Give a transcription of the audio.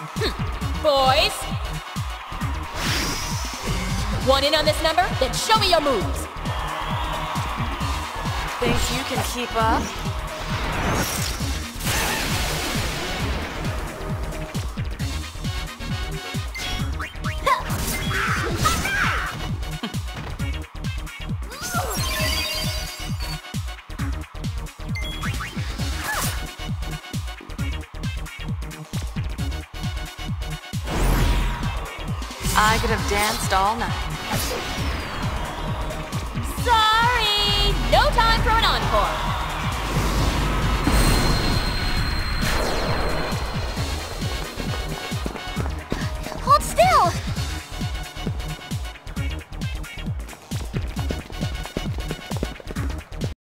Boys! Want in on this number? Then show me your moves! Think you can keep up? I could have danced all night.